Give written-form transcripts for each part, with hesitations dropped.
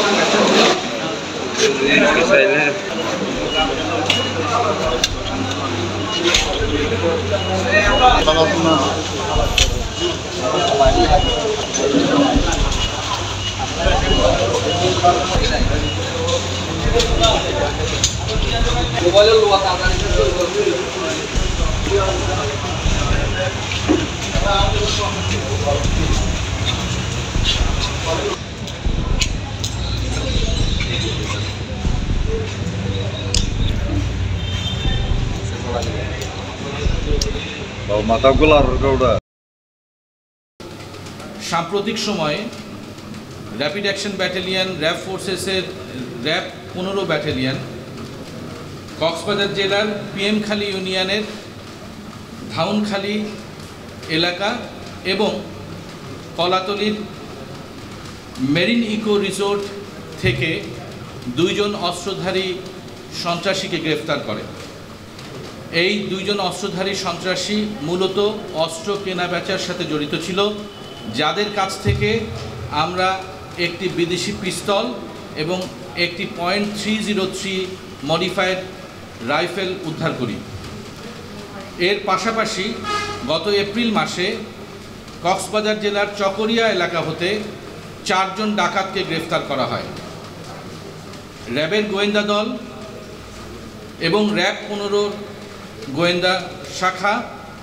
সাম্প্রতিক সময়ে rapid action battalion, RAB ফোর্সেসের র্যাব 15 ব্যাটালিয়ন কক্সবাজার জেলার পিএমখালী ইউনিয়নের ধাউনখালী এলাকা এবং কলাতলির মেরিন ইকো রিসোর্ট থেকে 2 জন অস্ত্রধারী সন্ত্রাসীকে গ্রেফতার করে। এই 2 জন অস্ত্রধারী সন্ত্রাসী মূলত অস্ত্র কেনা বেচার সাথে জড়িত ছিল, যাদের কাছ থেকে আমরা একটি বিদেশি পিস্তল এবং একটি .303 মডিফাইড রাইফেল উদ্ধার করি। এর পাশাপাশি গত এপ্রিল মাসে কক্সবাজার জেলার চকরিয়া এলাকা হতে 4 জন ডাকাতকে গ্রেফতার করা হয়। র্যাবের গোয়েন্দা দল এবং র্যাব 15 গোয়েন্দা শাখা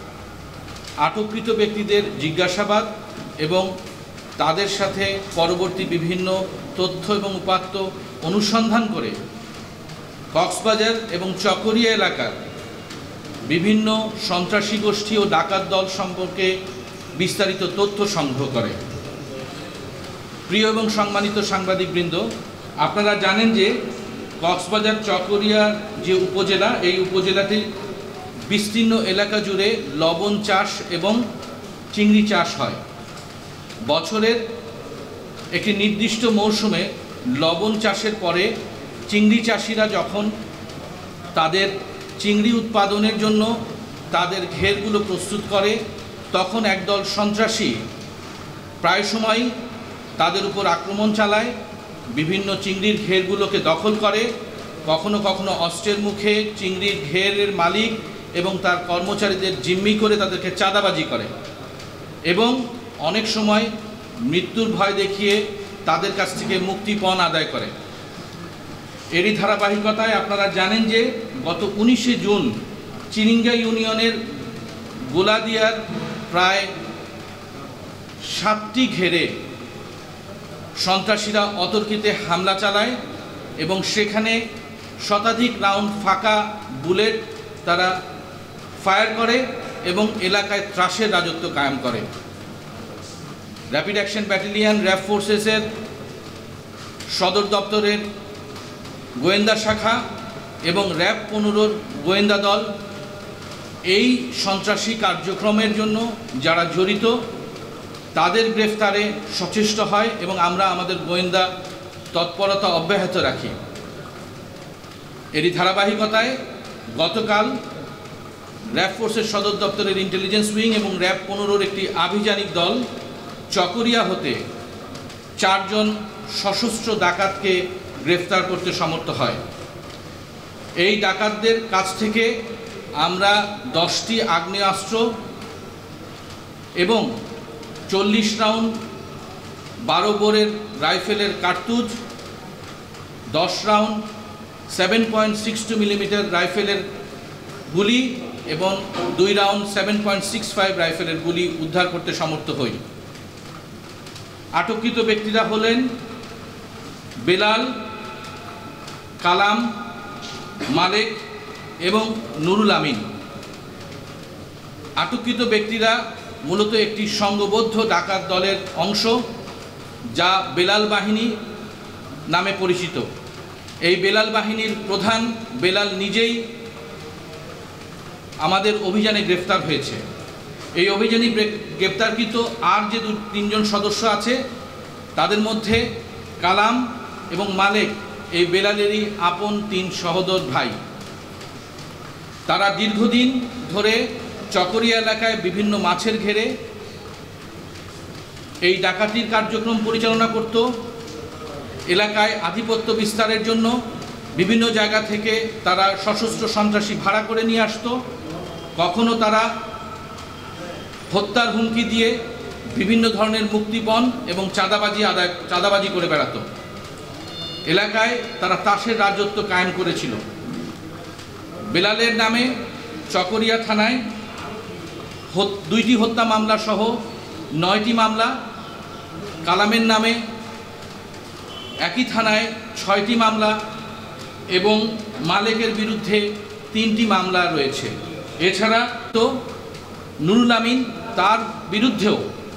আটককৃত ব্যক্তিদের জিজ্ঞাসাবাদ এবং তাদের সাথে পরবর্তী বিভিন্ন তথ্য এবং উপাত্ত অনুসন্ধান করে কক্সবাজার এবং চকরিয়া এলাকার বিভিন্ন সন্ত্রাসী গোষ্ঠী ও ডাকাত দল সম্পর্কে বিস্তারিত তথ্য সংগ্রহ করে। প্রিয় এবং সম্মানিত সাংবাদিকবৃন্দ, আপনারা জানেন যে কক্সবাজার চকরিয়ার যে উপজেলা, এই উপজেলাটি বিস্তীর্ণ এলাকা জুড়ে লবণ চাষ এবং চিংড়ি চাষ হয়। বছরের একটি নির্দিষ্ট মৌসুমে লবণ চাষের পরে চিংড়ি চাষিরা যখন তাদের চিংড়ি উৎপাদনের জন্য তাদের ঘেরগুলো প্রস্তুত করে, তখন একদল সন্ত্রাসী প্রায় সময় তাদের উপর আক্রমণ চালায়, বিভিন্ন চিংড়ির ঘেরগুলোকে দখল করে, কখনো কখনো অস্ত্রের মুখে চিংড়ির ঘেরের মালিক এবং তার কর্মচারীদের জিম্মি করে তাদেরকে চাঁদাবাজি করে এবং অনেক সময় মৃত্যুর ভয় দেখিয়ে তাদের কাছ থেকে মুক্তিপণ আদায় করে। এরই ধারাবাহিকতায় আপনারা জানেন যে গত 19শে জুন চিরিঙ্গা ইউনিয়নের গোলাদিয়ার প্রায় 7টি ঘেরে সন্ত্রাসীরা অতর্কিতে হামলা চালায় এবং সেখানে শতাধিক রাউন্ড ফাঁকা বুলেট তারা ফায়ার করে এবং এলাকায় ত্রাসের রাজত্ব কায়েম করে। র্যাপিড অ্যাকশন ব্যাটালিয়ন, র্যাব ফোর্সেসের সদর দপ্তরের গোয়েন্দা শাখা এবং র্যাব 15 গোয়েন্দা দল এই সন্ত্রাসী কার্যক্রমের জন্য যারা জড়িত তাদের গ্রেফতারে সচেষ্ট হয় এবং আমরা আমাদের গোয়েন্দা তৎপরতা অব্যাহত রাখি। এরই ধারাবাহিকতায় গতকাল র্যাব ফোর্সের সদর দপ্তরের ইন্টেলিজেন্স উইং এবং র্যাব 15 একটি আভিযানিক দল চকরিয়া হতে 4 জন সশস্ত্র ডাকাতকে গ্রেফতার করতে সমর্থ হয়। এই ডাকাতদের কাছ থেকে আমরা 10টি আগ্নেয়াস্ত্র এবং 40 রাউন্ড 12 বোরের রাইফেলের কার্তুজ, 10 রাউন্ড 7.62 মিলিমিটার রাইফেলের গুলি এবং 2 রাউন্ড 7.65 রাইফেলের গুলি উদ্ধার করতে সমর্থ হই। আটককৃত ব্যক্তিরা হলেন বেলাল, কালাম, মালেক এবং নুরুল আমিন। আটককৃত ব্যক্তিরা মূলত একটি সংঘবদ্ধ ডাকাত দলের অংশ, যা বেলাল বাহিনী নামে পরিচিত। এই বেলাল বাহিনীর প্রধান বেলাল নিজেই আমাদের অভিযানে গ্রেফতার হয়েছে। এই অভিযানে গ্রেফতারকৃত আর যে 2-3 জন সদস্য আছে তাদের মধ্যে কালাম এবং মালেক এই বেলালেরই আপন 3 সহোদর ভাই। তারা দীর্ঘদিন ধরে চকরিয়া এলাকায় বিভিন্ন মাছের ঘেরে এই ডাকাতির কার্যক্রম পরিচালনা করত এলাকায় আধিপত্য বিস্তারের জন্য বিভিন্ন জায়গা থেকে তারা সশস্ত্র সন্ত্রাসী ভাড়া করে নিয়ে আসতো। কখনো তারা হত্যার হুমকি দিয়ে বিভিন্ন ধরনের মুক্তিপণ এবং চাঁদাবাজি করে বেড়াতো। এলাকায় তারা তাসের রাজত্ব কায়েম করেছিল। বেলালের নামে চকরিয়া থানায় 2টি হত্যা মামলা সহ 9টি মামলা, কালামের নামে একই থানায় 6টি মামলা এবং মালেকের বিরুদ্ধে 3টি মামলা রয়েছে। এছাড়া তো নুরুল আমিন, তার বিরুদ্ধেও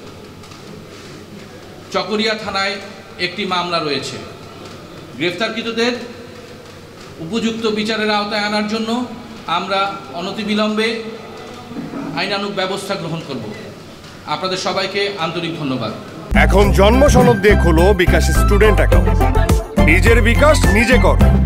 চকরিয়া থানায় একটি মামলা রয়েছে। গ্রেফতারকৃতদের উপযুক্ত বিচারের আওতায় আনার জন্য আমরা অনতিবিলম্বে আইনানুগ ব্যবস্থা গ্রহণ করব। আপনাদের সবাইকে আন্তরিক ধন্যবাদ। এখন জন্ম সনদ দিয়ে খোলো বিকাশ স্টুডেন্ট অ্যাকাউন্ট। নিজের বিকাশ নিজে কর।